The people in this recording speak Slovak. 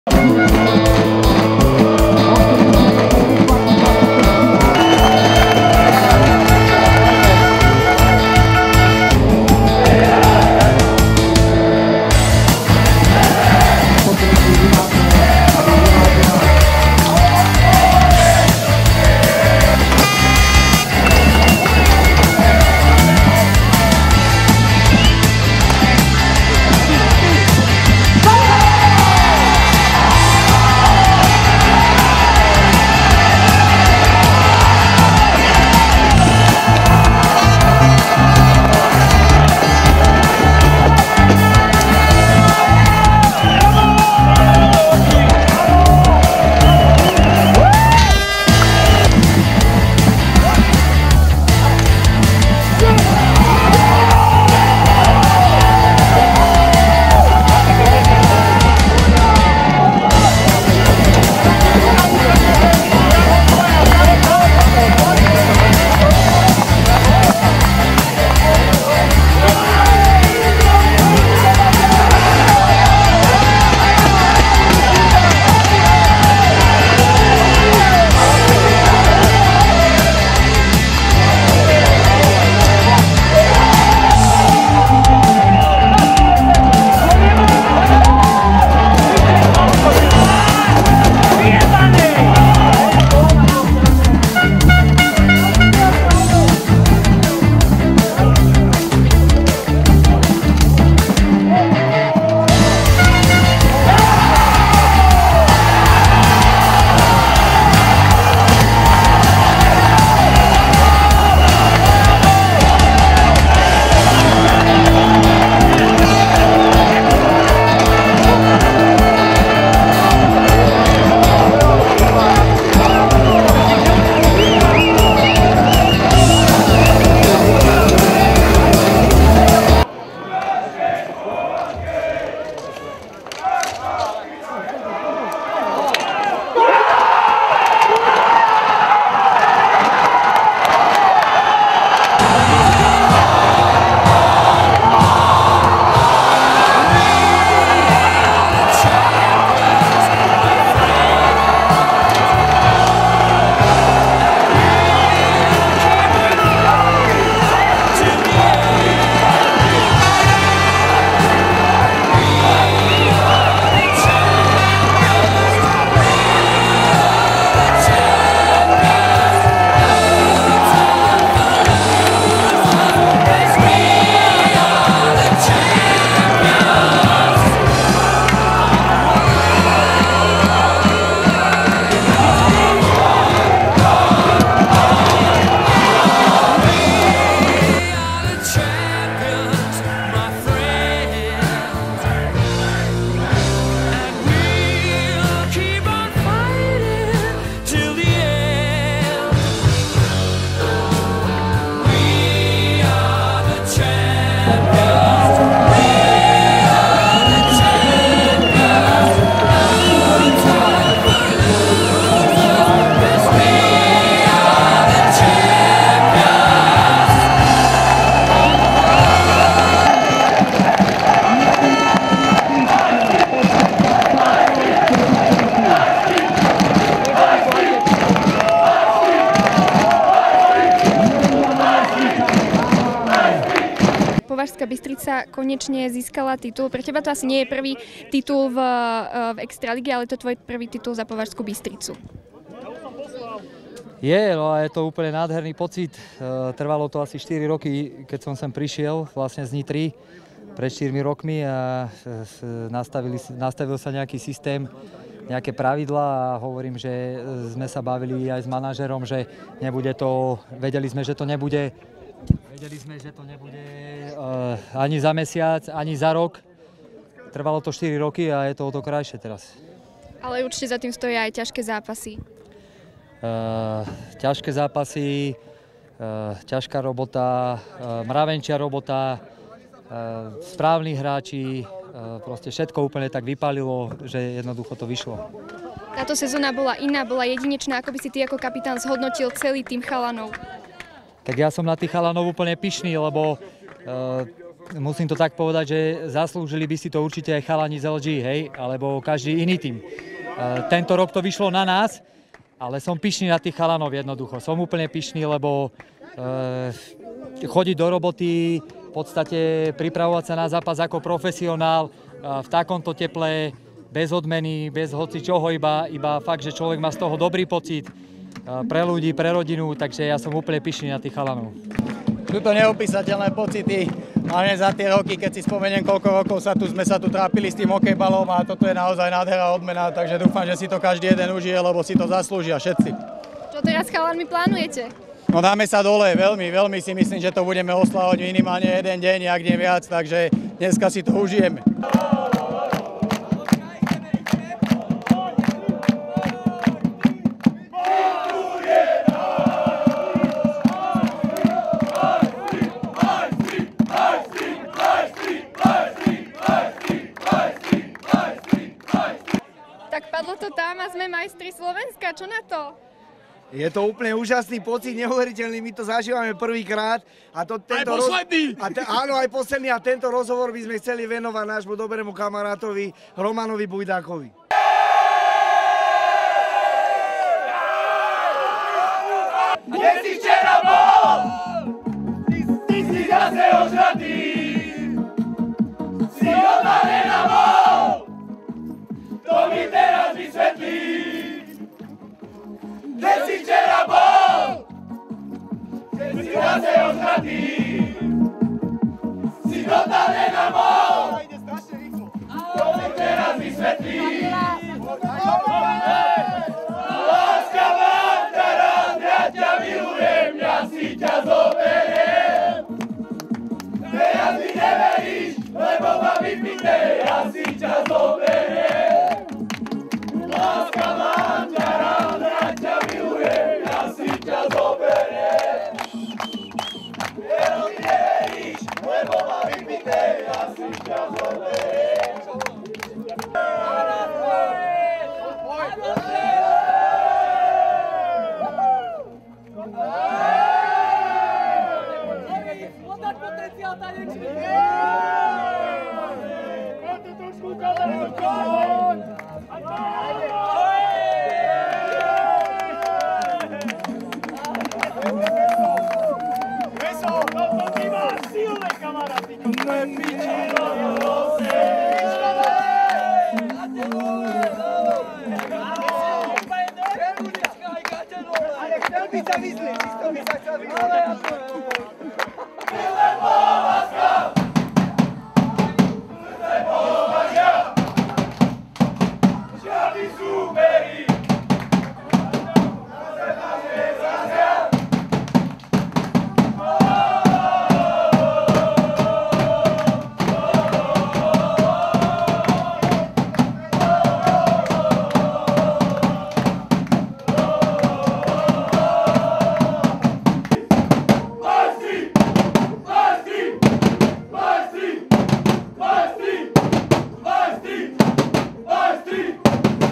Považská Bystrica konečne získala titul. Pre teba to asi nie je prvý titul v Extralíge, ale to je tvoj prvý titul za Považskú Bystricu. No a je to úplne nádherný pocit. Trvalo to asi 4 roky, keď som sem prišiel vlastne z Nitry pred 4 rokmi a nastavil sa nejaký systém, nejaké pravidlá a hovorím, že sme sa bavili aj s manažerom, že nebude to, vedeli sme, že to nebude ani za mesiac, ani za rok. Trvalo to 4 roky a je to o to krajšie teraz. Ale určite za tým stojí aj ťažké zápasy. Ťažké zápasy, ťažká robota, mravenčia robota, správni hráči, proste všetko úplne tak vypálilo, že jednoducho to vyšlo. Táto sezóna bola iná, bola jedinečná. Ako by si ty ako kapitán zhodnotil celý tým chalanov? Tak ja som na tých chalanov úplne pyšný, lebo musím to tak povedať, že zaslúžili by si to určite aj chalani z LG, hej, alebo každý iný tým. Tento rok to vyšlo na nás, ale som pyšný na tých chalanov jednoducho. Som úplne pyšný, lebo chodiť do roboty, v podstate pripravovať sa na zápas ako profesionál v takomto teple, bez odmeny, bez hoci čoho, iba fakt, že človek má z toho dobrý pocit pre ľudí, pre rodinu, takže ja som úplne pyšný na tých chalanov. Sú to neopísateľné pocity, hlavne za tie roky, keď si spomeniem, koľko rokov sme sa tu trápili s tým hokejbalom a toto je naozaj nádhera odmena, takže dúfam, že si to každý jeden užije, lebo si to zaslúžia všetci. Čo teraz s chalanmi plánujete? No dáme sa dole, veľmi si myslím, že to budeme oslavovať minimálne jeden deň, ak nie viac, takže dneska si to užijeme. Tak padlo to tam a sme majstri Slovenska, čo na to? Je to úplne úžasný pocit, neuveriteľný, my to zažívame prvýkrát. Aj posledný! Áno, aj posledný a tento rozhovor by sme chceli venovať nášmu dobrému kamarátovi Romanovi Bujdákovi. Kde si včera bol? Ty si zase ožratý, si odvarená bol, to mi teraz vysvetlí. Kde si včera bol? Si zase ožratý, si odvarená bol, to mi teraz vysvetlí. Láska mám ťa rád, ja ťa milujem, ja si ťa zoberiem. Teraz mi neveríš, lebo mám vypité, ja si ťa zoberiem. Láska mám ťa rád, ja ťa milujem, ja si ťa zoberiem. Teraz mi neveríš, lebo mám vypité, ja si ťa zoberiem. Žiadny sú